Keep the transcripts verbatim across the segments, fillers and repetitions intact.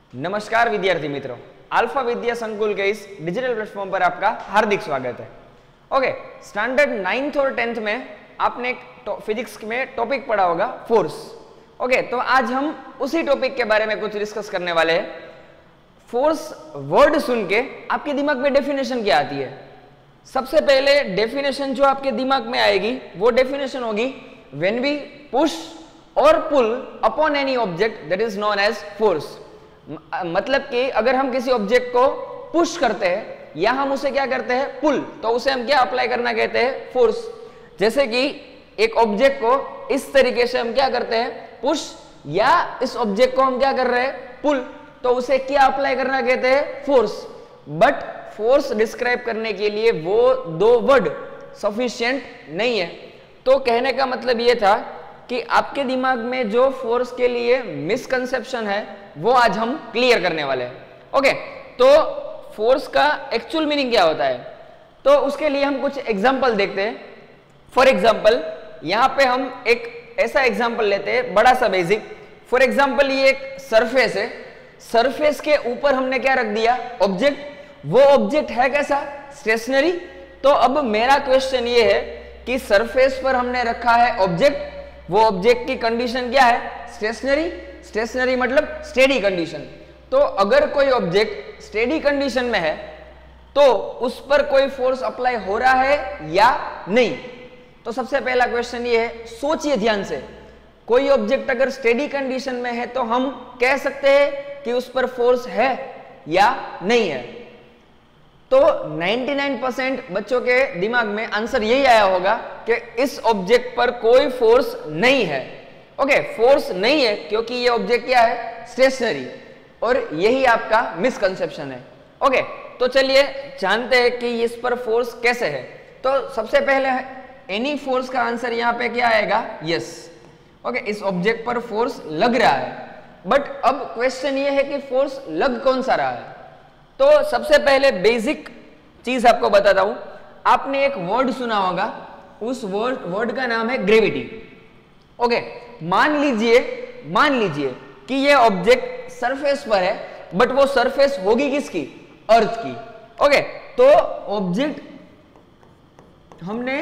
नमस्कार विद्यार्थी मित्रों, अल्फा विद्या संकुल के इस डिजिटल प्लेटफॉर्म पर आपका हार्दिक स्वागत है। ओके, स्टैंडर्ड नाइन्थ और टेंथ में आपने एक फिजिक्स में टॉपिक पढ़ा होगा फोर्स। ओके, तो आज हम उसी टॉपिक के बारे में कुछ डिस्कस करने वाले हैं। फोर्स वर्ड सुन के आपके दिमाग में डेफिनेशन क्या आती है? सबसे पहले डेफिनेशन जो आपके दिमाग में आएगी वो डेफिनेशन होगी व्हेन वी पुश और pull upon any object that is known as force. मतलब कि अगर हम किसी ऑब्जेक्ट को पुश करते हैं या हम उसे क्या करते हैं, पुल, तो उसे हम क्या अप्लाई करना कहते हैं, फोर्स। जैसे कि एक ऑब्जेक्ट को इस तरीके से हम क्या करते हैं, पुश, या इस ऑब्जेक्ट को हम क्या कर रहे हैं, पुल, तो उसे क्या अप्लाई करना कहते हैं, फोर्स। बट फोर्स डिस्क्राइब करने के लिए वो दो वर्ड सफिशिएंट नहीं है। तो कहने का मतलब ये था कि आपके दिमाग में जो फोर्स के लिए मिसकंसेप्शन है वो आज हम क्लियर करने वाले हैं। ओके, तो फोर्स का एक्चुअल मीनिंग क्या होता है, तो उसके लिए हम कुछ एग्जांपल देखते हैं। फॉर एग्जांपल यहाँ पे हम एक ऐसा एग्जांपल लेते हैं, बड़ा सा बेसिक। फॉर एग्जांपल ये एक सरफेस है, सरफेस के ऊपर हमने क्या रख दिया, ऑब्जेक्ट। वो ऑब्जेक्ट है कैसा, स्टेशनरी। तो अब मेरा क्वेश्चन ये है कि सरफेस पर हमने रखा है ऑब्जेक्ट, वो ऑब्जेक्ट की कंडीशन क्या है, स्टेशनरी। स्टेशनरी मतलब स्टेडी कंडीशन। तो अगर कोई ऑब्जेक्ट स्टेडी कंडीशन में है तो उस पर कोई फोर्स अप्लाई हो रहा है या नहीं। तो सबसे पहला क्वेश्चन ये है, सोचिए ध्यान से, कोई ऑब्जेक्ट अगर स्टेडी कंडीशन में है तो हम कह सकते हैं कि उस पर फोर्स है या नहीं है। तो निन्यानवे परसेंट बच्चों के दिमाग में आंसर यही आया होगा कि इस ऑब्जेक्ट पर कोई फोर्स नहीं है। ओके, फोर्स नहीं है क्योंकि ये ऑब्जेक्ट क्या है, स्टेशनरी, और यही आपका मिसकंसेप्शन है। ओके, तो चलिए जानते हैं कि इस पर फोर्स कैसे है। तो सबसे पहले एनी फोर्स का आंसर यहाँ पे क्या आएगा, यस। ओके, इस ऑब्जेक्ट पर फोर्स लग रहा है। बट अब क्वेश्चन ये है कि फोर्स लग कौन सा रहा है। तो सबसे पहले बेसिक चीज आपको बताता हूं। आपने एक वर्ड सुना होगा, उस वर्ड वर्ड का नाम है ग्रेविटी। ओके, मान लीजिए मान लीजिए कि ये ऑब्जेक्ट सरफेस पर है, बट वो सरफेस होगी किसकी, अर्थ की। ओके, तो ऑब्जेक्ट हमने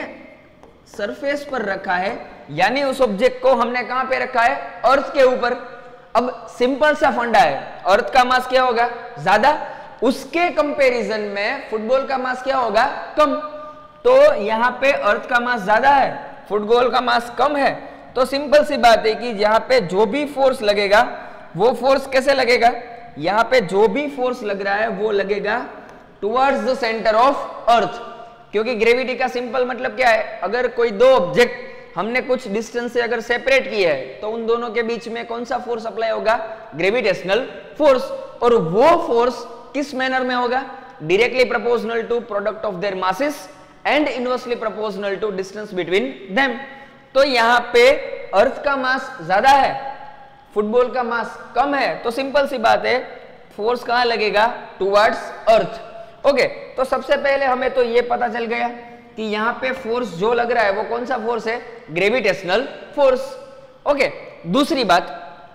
सरफेस पर रखा है, यानी उस ऑब्जेक्ट को हमने कहां पे रखा है, अर्थ के ऊपर। अब सिंपल सा फंडा है, अर्थ का मास क्या होगा, ज्यादा, उसके कंपैरिजन में फुटबॉल का मास क्या होगा, कम। तो यहां पे अर्थ का मास ज्यादा है, फुटबॉल का मास कम है। तो सिंपल सी बात है कि यहां पे जो भी फोर्स लगेगा वो फोर्स कैसे लगेगा, यहां पे जो भी फोर्स लग रहा है वो लगेगा towards the centre of earth. क्योंकि ग्रेविटी का सिंपल मतलब क्या है, अगर कोई दो ऑब्जेक्ट हमने कुछ डिस्टेंस से अगर सेपरेट किए है तो उन दोनों के बीच में कौन सा फोर्स अप्लाई होगा, ग्रेविटेशनल फोर्स। और वो फोर्स किस मैनर में होगा, directly proportional to product of their masses and inversely proportional to distance between them. तो यहां पे अर्थ का मास ज्यादा है, फुटबॉल का मास कम है, तो सिंपल सी बात है फोर्स कहां लगेगा, टुवर्ड्स अर्थ। ओके, तो सबसे पहले हमें तो ये पता चल गया कि यहां पे फोर्स जो लग रहा है वो कौन सा फोर्स है, ग्रेविटेशनल फोर्स। ओके, दूसरी बात,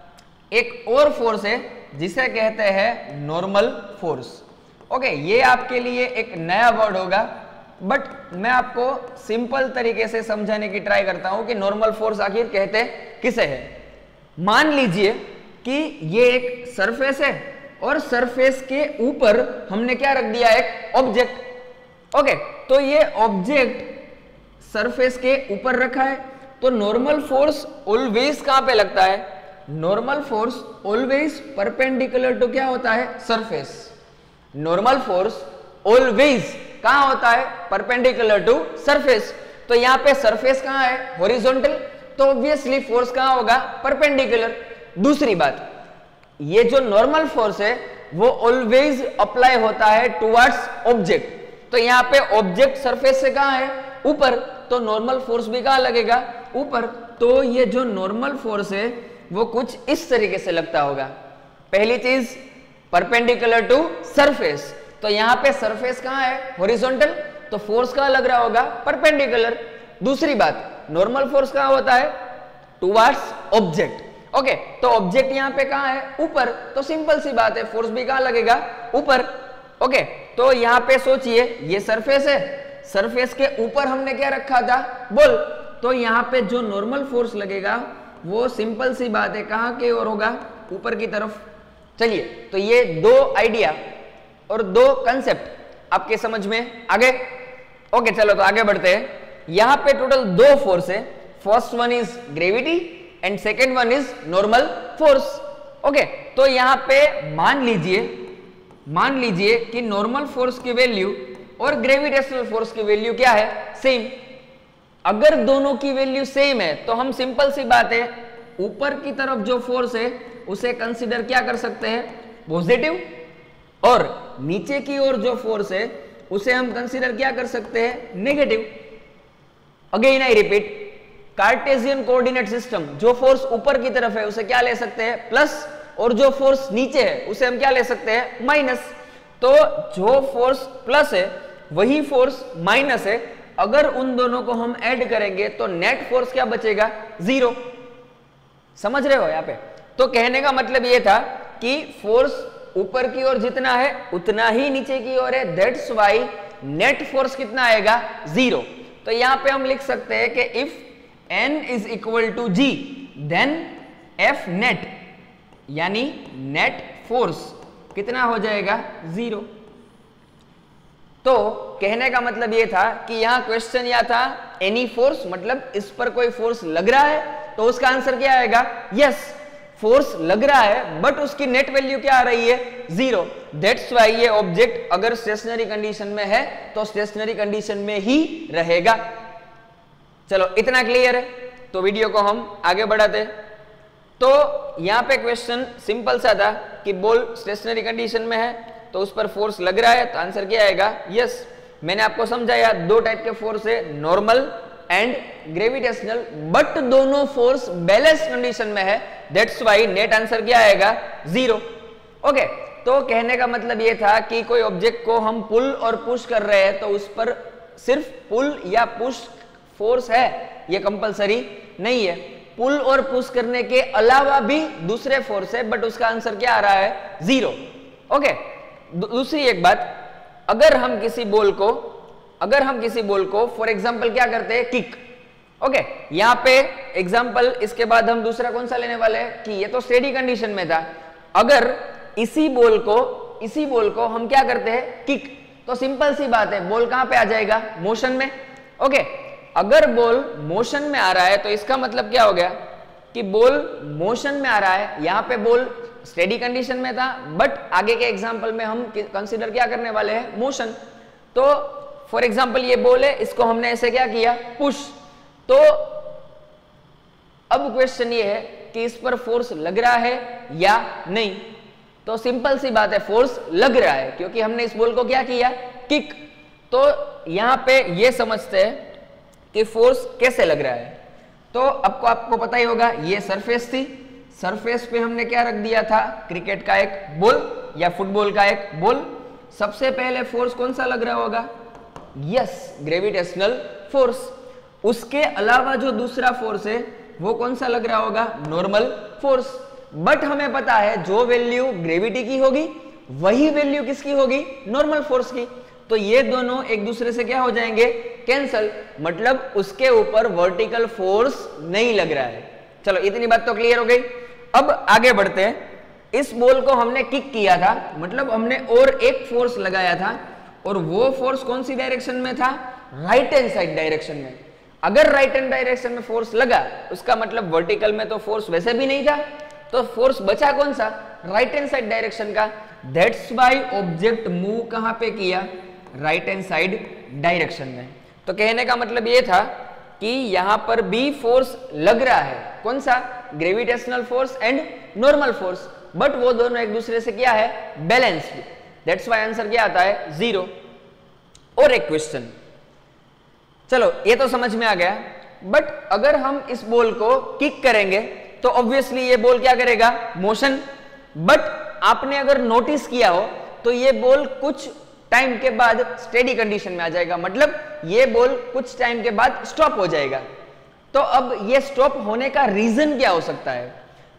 एक और फोर्स है जिसे कहते हैं नॉर्मल फोर्स। ओके, ये आपके लिए एक नया वर्ड होगा, बट मैं आपको सिंपल तरीके से समझाने की ट्राई करता हूं कि नॉर्मल फोर्स आखिर कहते किसे है। मान लीजिए कि ये एक सरफेस है और सरफेस के ऊपर हमने क्या रख दिया, एक ऑब्जेक्ट। ओके, तो ये ऑब्जेक्ट सरफेस के ऊपर रखा है, तो नॉर्मल फोर्स ऑलवेज कहां पे लगता है, normal force always perpendicular to क्या होता है, सरफेस। नॉर्मल फोर्स ऑलवेज कहां होता है, परपेंडिकुलर टू सरफेस। तो यहां पे सरफेस कहां है, हॉरिजॉन्टल, तो ऑब्वियसली फोर्स कहां होगा, परपेंडिकुलर। दूसरी बात, ये जो नॉर्मल फोर्स है वो ऑलवेज अप्लाई होता है टुवर्ड्स ऑब्जेक्ट। तो यहां पे ऑब्जेक्ट सरफेस से कहां है, ऊपर, तो नॉर्मल फोर्स भी कहां लगेगा, ऊपर। तो ये जो नॉर्मल फोर्स है वो कुछ इस तरीके से लगता होगा। पहली चीज, परपेंडिकुलर टू सरफेस, तो यहां पे सरफेस कहां है, हॉरिजॉन्टल, तो फोर्स कहां लग रहा होगा, परपेंडिकुलर। दूसरी बात, नॉर्मल फोर्स कहां होता है, टुवर्ड्स ऑब्जेक्ट। ओके, तो ऑब्जेक्ट यहाँ पे कहाँ है? ऊपर, तो सिंपल सी बात है फोर्स भी कहाँ लगेगा? ऊपर। ओके, तो यहाँ पे सोचिए ये सरफेस है, सरफेस के ऊपर हमने क्या रखा था? बॉल, तो यहाँ पे जो नॉर्मल फोर्स लगेगा वो सिंपल सी बात है कहाँ की ओर होगा? ऊपर की तरफ। चलिए, तो ये दो आइडिया और दो कंसेप्ट आपके समझ में आ गए। ओके, चलो तो आगे बढ़ते हैं। यहाँ पे टोटल दो फोर्स है, first one is gravity and second one is normal force. Okay, तो यहाँ पे मान लीजिए मान लीजिए कि नॉर्मल फोर्स की वैल्यू और ग्रेविटेशनल फोर्स की वैल्यू क्या है? सेम। अगर दोनों की वैल्यू सेम है तो हम सिंपल सी बात है ऊपर की तरफ जो फोर्स है उसे कंसीडर क्या कर सकते हैं? पॉजिटिव, और नीचे की ओर जो फोर्स है उसे हम कंसीडर क्या कर सकते हैं? Negative. Again I repeat, Cartesian coordinate system, जो फोर्स ऊपर की तरफ है उसे क्या ले सकते हैं? प्लस, और जो फोर्स नीचे है उसे हम क्या ले सकते हैं? माइनस। तो जो फोर्स प्लस है वही फोर्स माइनस है, अगर उन दोनों को हम ऐड करेंगे तो नेट फोर्स क्या बचेगा? जीरो। समझ रहे हो यहाँ पे? तो कहने का मतलब ये था कि फोर्स ऊपर की ओर जितना है उतना ही नीचे की ओर है, दैट्स व्हाई नेट फोर्स कितना आएगा? जीरो। तो यहाँ पे हम लिख सकते हैं कि if n is equal to G then F net, यानी नेट फोर्स कितना हो जाएगा? जीरो। तो कहने का मतलब ये था कि यहां क्वेश्चन यह था एनी फोर्स, मतलब इस पर कोई फोर्स लग रहा है, तो उसका आंसर क्या आएगा? यस, फोर्स लग रहा है बट उसकी नेट वैल्यू क्या आ रही है? जीरो। दैट्स व्हाई ये ऑब्जेक्ट अगर स्टेशनरी कंडीशन में है तो स्टेशनरी कंडीशन में ही रहेगा। चलो, इतना क्लियर है? तो वीडियो को हम आगे बढ़ाते। तो यहां पे क्वेश्चन सिंपल सा था कि बॉल स्टेशनरी कंडीशन में है तो उस पर फोर्स लग रहा है, तो आंसर क्या आएगा? यस। मैंने आपको समझाया दो टाइप के फोर्स है, नॉर्मल एंड ग्रेविटेशनल, बट दोनों फोर्स बैलेंस कंडीशन में है, दैट्स व्हाई नेट आंसर क्या आएगा? जीरो। ओके, तो कहने का मतलब ये था कि कोई ऑब्जेक्ट को हम पुल और पुश कर रहे हैं तो उस पर सिर्फ पुल या पुश फोर्स है, ये कंपलसरी नहीं है। पुल और पुश करने के अलावा भी दूसरे फोर्स है, बट उसका आंसर क्या आ रहा है? जीरो। ओके, दूसरी एक बात, अगर हम किसी बॉल को अगर हम किसी बॉल को फॉर एग्जांपल क्या करते हैं? किक। ओके, यहां पे एग्जांपल, इसके बाद हम दूसरा कौन सा लेने वाले हैं कि ये तो स्टेडी कंडीशन में था, अगर इसी बॉल को इसी बॉल को हम क्या करते हैं? किक, तो सिंपल सी बात है बॉल कहां पे आ जाएगा? मोशन में। ओके, अगर बॉल मोशन में आ रहा है तो इसका मतलब क्या हो गया कि बॉल मोशन में आ रहा है। यहां पे बॉल स्टेडी कंडीशन में था, बट आगे के एग्जांपल में हम कंसीडर क्या करने वाले हैं? मोशन। तो फॉर एग्जांपल ये बॉल है, इसको हमने ऐसे क्या किया? पुश। तो अब क्वेश्चन ये है कि इस पर फोर्स लग रहा है या नहीं? तो सिंपल सी बात है, फोर्स लग रहा है, क्योंकि हमने इस बॉल को क्या किया? किक। तो यहां पे ये समझते हैं कि फोर्स कैसे लग रहा है। तो आपको आपको पता ही होगा, ये सरफेस थी, सरफेस पे हमने क्या रख दिया था? क्रिकेट का एक बॉल या फुटबॉल का एक बॉल। सबसे पहले फोर्स कौन सा लग रहा होगा? Yes, gravitational force. उसके अलावा जो दूसरा फोर्स है वो कौन सा लग रहा होगा? Normal force. बट हमें पता है जो वैल्यू ग्रेविटी की होगी वही वैल्यू किसकी होगी? नॉर्मल फोर्स की। तो ये दोनों एक दूसरे से क्या हो जाएंगे? कैंसल। मतलब उसके ऊपर वर्टिकल फोर्स नहीं लग रहा है। चलो, इतनी बात तो क्लियर हो गई। अब आगे बढ़ते हैं। इस बॉल को हमने किक किया था, मतलब हमने और एक फोर्स लगाया था, और वो फोर्स कौन सी डायरेक्शन में था? राइट हैंड साइड डायरेक्शन में। अगर राइट हैंड डायरेक्शन में फोर्स लगा उसका मतलब वर्टिकल में तो फोर्स वैसे भी नहीं था, तो फोर्स बचा कौन सा? राइट हैंड साइड डायरेक्शन का। दैट्स व्हाई ऑब्जेक्ट मूव कहां पे किया? राइट हैंड साइड डायरेक्शन में। तो कहने का मतलब ये था कि यहां पर भी फोर्स लग रहा है, कौन सा? Gravitational force and normal force, but वो दोनों एक दूसरे से क्या है? बैलेंस्ड। दैट्स व्हाई आंसर क्या आता है? जीरो। और एक क्वेश्चन, चलो ये तो समझ में आ गया, बट अगर हम इस बॉल को किक करेंगे तो ऑब्वियसली ये बॉल क्या करेगा? मोशन। बट आपने अगर नोटिस किया हो तो ये बॉल कुछ टाइम के बाद स्टेडी कंडीशन में आ जाएगा, मतलब ये बॉल कुछ टाइम के बाद स्टॉप हो जाएगा। तो अब ये स्टॉप होने का रीजन क्या हो सकता है?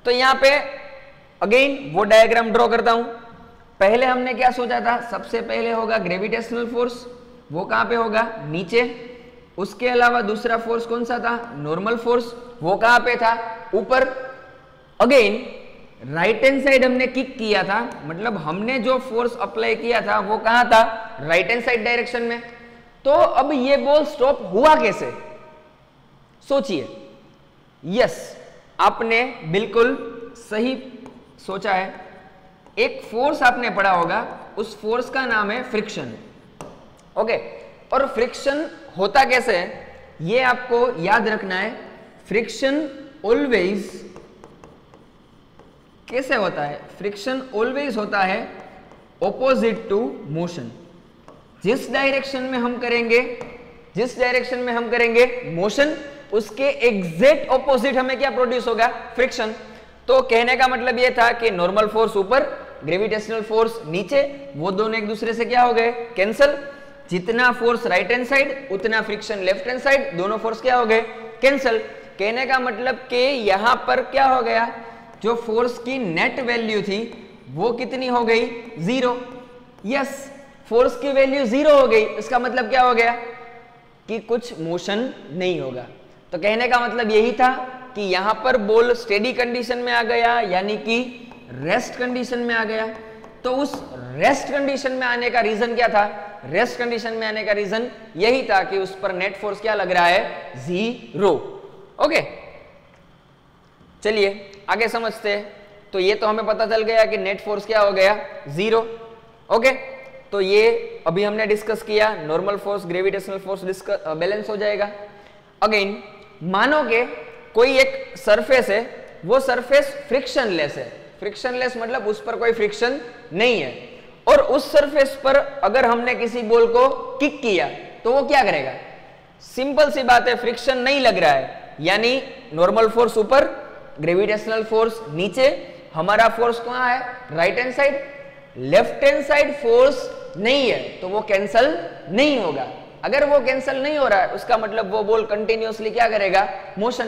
तो यहाँ पे अगेन वो डायग्राम ड्रॉ करता हूं। पहले हमने क्या सोचा था, सबसे पहले होगा ग्रेविटेशनल फोर्स, वो कहां पे होगा, नीचे। उसके अलावा दूसरा फोर्स कौन सा था, नॉर्मल फोर्स, वो कहां पे था, ऊपर। अगेन राइट हैंड साइड हमने किक किया था, मतलब हमने जो फोर्स अप्लाई किया था वो कहां था, राइट हैंड साइड डायरेक्शन में। तो अब ये बॉल स्टॉप हुआ कैसे, सोचिए। यस, आपने बिल्कुल सही सोचा है। एक फोर्स आपने पढ़ा होगा, उस फोर्स का नाम है फ्रिक्शन। ओके, और फ्रिक्शन होता कैसे है ये आपको याद रखना है। फ्रिक्शन ऑलवेज कैसे होता है, फ्रिक्शन ऑलवेज होता है ऑपोजिट टू मोशन। जिस डायरेक्शन में हम करेंगे जिस डायरेक्शन में हम करेंगे मोशन, उसके एग्जैक्ट ऑपोजिट हमें क्या प्रोड्यूस होगा, फ्रिक्शन। तो कहने का मतलब ये था कि नॉर्मल फोर्स ऊपर, ग्रेविटेशनल फोर्स नीचे, वो दोनों एक दूसरे से क्या हो गए, कैंसल। जितना फोर्स राइट हैंड साइड उतना फ्रिक्शन लेफ्ट हैंड साइड, दोनों फोर्स क्या हो गए, कैंसल। कहने का मतलब कि यहां पर क्या हो गया, जो फोर्स की नेट वैल्यू थी वो कितनी हो गई, जीरो। यस, फोर्स की वैल्यू जीरो हो गई, इसका मतलब क्या हो गया कि कुछ मोशन नहीं होगा। तो कहने का मतलब यही था कि यहां पर बॉल स्टेडी कंडीशन में आ गया, यानी कि रेस्ट कंडीशन में आ गया। तो उस रेस्ट कंडीशन में आने का रीजन क्या था, रेस्ट कंडीशन में आने का रीजन यही था कि उस पर नेट फोर्स क्या लग रहा है, जीरो। ओके, चलिए आगे समझते हैं। तो ये तो हमें पता चल गया कि नेट फोर्स क्या हो गया, जीरो। ओके, तो ये अभी हमने डिस्कस किया, normal force gravitational force discuss balance हो जाएगा। अगेन मानो के कोई एक सरफेस है, वो सरफेस फ्रिक्शनलेस है। फ्रिक्शनलेस मतलब उस पर कोई फ्रिक्शन नहीं है, और उस सरफेस पर अगर हमने किसी बॉल को किक किया तो वो क्या करेगा, सिंपल सी बात है, फ्रिक्शन नहीं लग रहा है, यानी नॉर्मल फोर्स ऊपर, ग्रेविटेशनल फोर्स नीचे, हमारा फोर्स कहां है, right hand side. Left hand side force नहीं है तो वो कैंसल नहीं होगा। अगर वो कैंसल नहीं हो रहा है उसका मतलब वो बॉल कंटिन्यूअसली क्या करेगा, मोशन।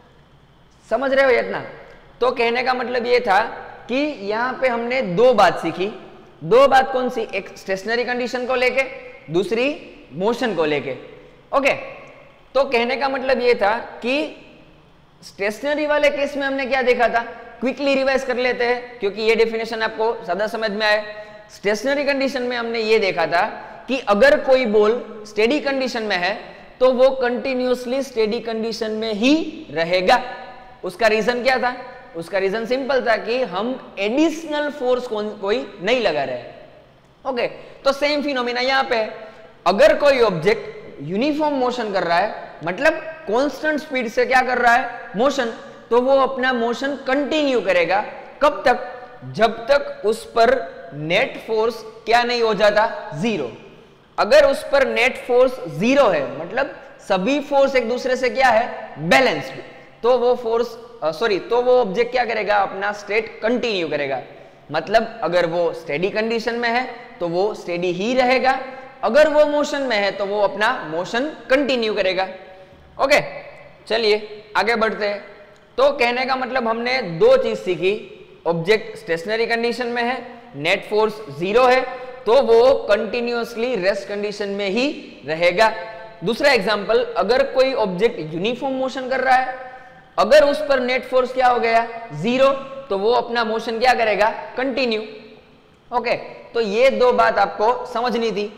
समझ रहे हो ये इतना? तो कहने का मतलब ये था कि यहां पे हमने दो बात सीखी। दो बात कौन सी, एक स्टेशनरी कंडीशन को लेके, दूसरी मोशन को लेके। ओके, तो कहने का मतलब ये था कि स्टेशनरी वाले केस में हमने क्या देखा था, क्विकली रिवाइज कर लेते हैं क्योंकि ये डेफिनेशन आपको ज्यादा समझ में आए। स्टेशनरी कंडीशन में हमने ये देखा था कि अगर कोई बॉल स्टेडी कंडीशन में है तो वो कंटिन्यूअसली स्टेडी कंडीशन में ही रहेगा। उसका रीजन क्या था, उसका रीजन सिंपल था कि हम एडिशनल फोर्स कोई नहीं लगा रहे। ओके, तो सेम फिनोमिना यहां पे, अगर कोई ऑब्जेक्ट यूनिफॉर्म मोशन कर रहा है, मतलब कांस्टेंट स्पीड से क्या कर रहा है, मोशन, तो वो अपना मोशन कंटिन्यू करेगा। कब तक, जब तक उस पर नेट फोर्स क्या नहीं हो जाता, जीरो। अगर उस पर नेट फोर्स जीरो है, मतलब सभी फोर्स एक दूसरे से क्या है, बैलेंस्ड, तो वो फोर्स सॉरी तो वो ऑब्जेक्ट क्या करेगा, अपना स्टेट कंटिन्यू करेगा। मतलब अगर वो स्टेडी कंडीशन में है तो वो स्टेडी ही रहेगा, अगर वो मोशन में है तो वो अपना मोशन कंटिन्यू करेगा। ओके, चलिए आगे बढ़ते हैं। तो कहने का मतलब हमने दो चीज सीखी, ऑब्जेक्ट स्टेशनरी कंडीशन में है, नेट फोर्स जीरो है, तो वो कंटिन्यूअसली रेस्ट कंडीशन में ही रहेगा। दूसरा एग्जांपल, अगर कोई ऑब्जेक्ट यूनिफॉर्म मोशन कर रहा है, अगर उस पर नेट फोर्स क्या हो गया, जीरो, तो वो अपना मोशन क्या करेगा, कंटिन्यू। ओके, तो ये दो बात आपको समझनी थी।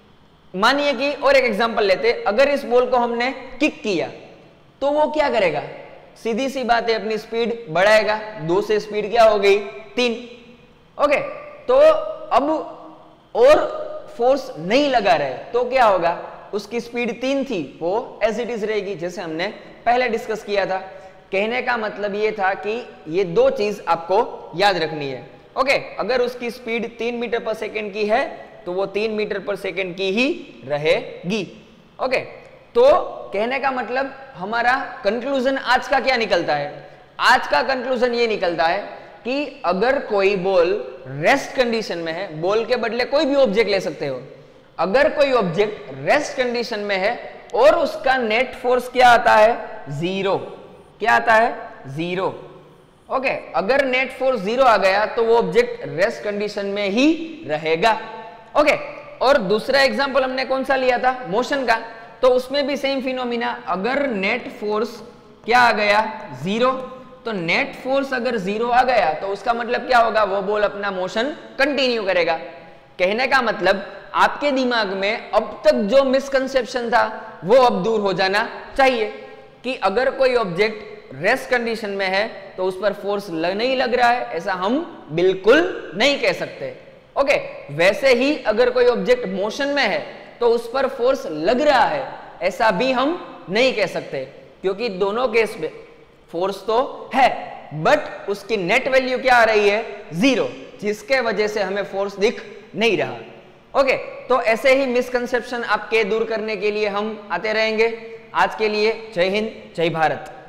मानिए कि और एक एग्जांपल लेते, अगर इस बॉल को हमने किक किया तो वो क्या करेगा, सीधी सी बात है, अपनी स्पीड बढ़ाएगा, दो से स्पीड क्या हो गई, तीन। ओके, तो अब और फोर्स नहीं लगा रहे तो क्या होगा, उसकी स्पीड तीन थी, वो एज इट इज रहेगी, जैसे हमने पहले डिस्कस किया था। कहने का मतलब ये था कि ये दो चीज आपको याद रखनी है। ओके, अगर उसकी स्पीड तीन मीटर पर सेकेंड की है तो वो तीन मीटर पर सेकेंड की ही रहेगी। ओके, तो कहने का मतलब हमारा कंक्लूजन आज का क्या निकलता है, आज का कंक्लूजन ये निकलता है कि अगर कोई बॉल रेस्ट कंडीशन में है, बॉल के बदले कोई भी ऑब्जेक्ट ले सकते हो, अगर कोई ऑब्जेक्ट रेस्ट कंडीशन में है और उसका नेट फोर्स क्या आता है, जीरो, क्या आता है, जीरो। ओके okay, अगर नेट फोर्स जीरो आ गया तो वो ऑब्जेक्ट रेस्ट कंडीशन में ही रहेगा। ओके okay, और दूसरा एग्जांपल हमने कौन सा लिया था, मोशन का, तो उसमें भी सेम फिनोमिना, अगर नेट फोर्स क्या आ गया, जीरो, तो नेट फोर्स अगर जीरो आ गया तो उसका मतलब क्या होगा, वो बॉल अपना मोशन कंटिन्यू करेगा। कहने का मतलब आपके दिमाग में अब तक जो मिसकंसेप्शन था वो अब दूर हो जाना चाहिए कि अगर कोई ऑब्जेक्ट रेस्ट कंडीशन में है तो उस पर फोर्स लग नहीं लग रहा है, ऐसा हम बिल्कुल नहीं कह सकते। ओके, वैसे ही अगर कोई ऑब्जेक्ट मोशन में है तो उस पर फोर्स लग रहा है, ऐसा भी हम नहीं कह सकते, क्योंकि दोनों केस में फोर्स तो है बट उसकी नेट वैल्यू क्या आ रही है, जीरो, जिसके वजह से हमें फोर्स दिख नहीं रहा। ओके, तो ऐसे ही मिसकंसेप्शन आपके दूर करने के लिए हम आते रहेंगे। आज के लिए जय हिंद, जय भारत।